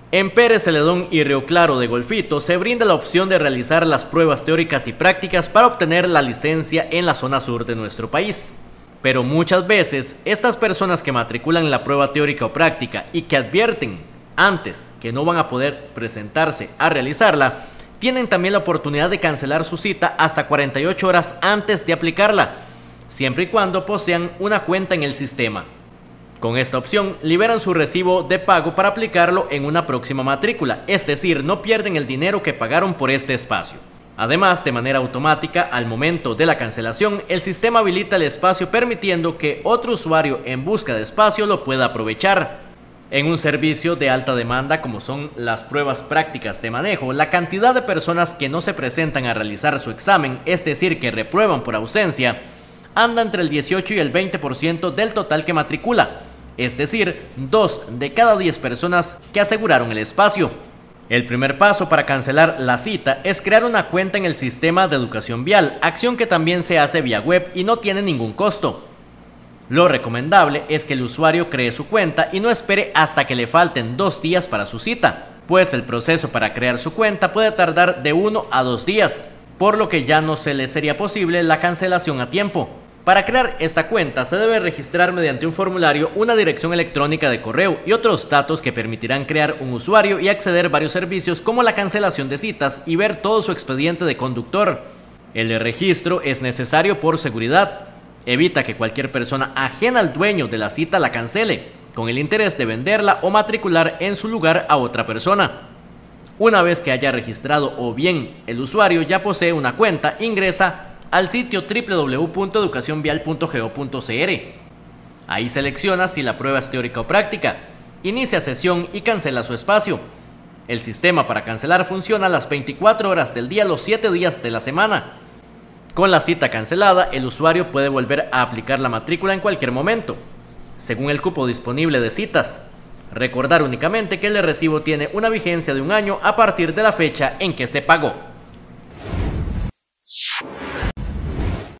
En Pérez Celedón y Río Claro de Golfito se brinda la opción de realizar las pruebas teóricas y prácticas para obtener la licencia en la zona sur de nuestro país. Pero muchas veces, estas personas que matriculan la prueba teórica o práctica y que advierten antes que no van a poder presentarse a realizarla, tienen también la oportunidad de cancelar su cita hasta 48 horas antes de aplicarla, siempre y cuando posean una cuenta en el sistema. Con esta opción, liberan su recibo de pago para aplicarlo en una próxima matrícula, es decir, no pierden el dinero que pagaron por este espacio. Además, de manera automática, al momento de la cancelación, el sistema habilita el espacio permitiendo que otro usuario en busca de espacio lo pueda aprovechar. En un servicio de alta demanda como son las pruebas prácticas de manejo, la cantidad de personas que no se presentan a realizar su examen, es decir, que reprueban por ausencia, anda entre el 18 y el 20% del total que matricula, es decir, 2 de cada 10 personas que aseguraron el espacio. El primer paso para cancelar la cita es crear una cuenta en el sistema de educación vial, acción que también se hace vía web y no tiene ningún costo. Lo recomendable es que el usuario cree su cuenta y no espere hasta que le falten 2 días para su cita, pues el proceso para crear su cuenta puede tardar de 1 a 2 días, por lo que ya no se le sería posible la cancelación a tiempo. Para crear esta cuenta se debe registrar mediante un formulario una dirección electrónica de correo y otros datos que permitirán crear un usuario y acceder a varios servicios como la cancelación de citas y ver todo su expediente de conductor. El registro es necesario por seguridad. Evita que cualquier persona ajena al dueño de la cita la cancele, con el interés de venderla o matricular en su lugar a otra persona. Una vez que haya registrado o bien el usuario ya posee una cuenta, ingresa al sitio www.educacionvial.go.cr. Ahí selecciona si la prueba es teórica o práctica, inicia sesión y cancela su espacio. El sistema para cancelar funciona a las 24 horas del día, los 7 días de la semana. Con la cita cancelada, el usuario puede volver a aplicar la matrícula en cualquier momento, según el cupo disponible de citas. Recordar únicamente que el recibo tiene una vigencia de 1 año a partir de la fecha en que se pagó.